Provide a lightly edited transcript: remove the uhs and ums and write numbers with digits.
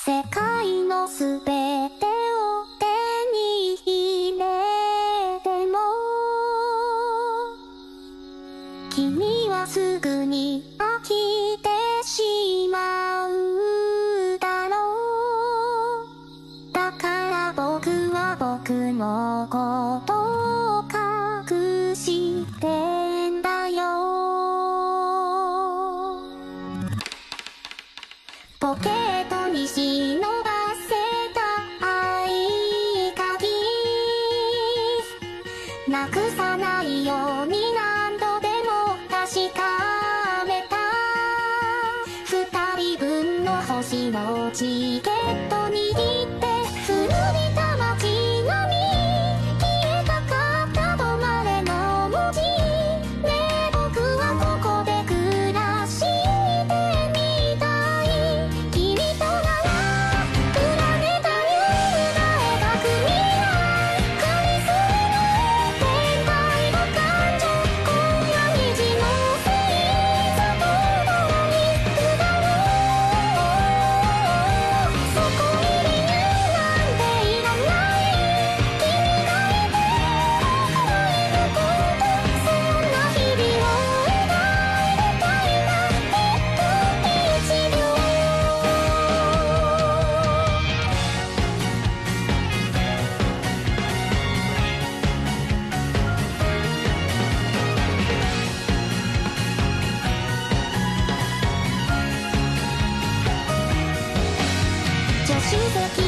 世界のすべてを手に入れても君はすぐに飽きてしまうだろう。だから僕は僕のことを隠してんだよ。ポケットに忍ばせた合鍵なくさないように何度でも確かめた。2人分の星のチケット握って古びた街並み消えたかった止まれの文字ねえ僕はここで暮らしてみたい。君とならプラネタリウムが描く未来カリスマの天体の感情今夜虹の星座と共に行くだろう。そこに理由なんていらない君がいて僕はいることそんな日々を描いたいな1秒助手席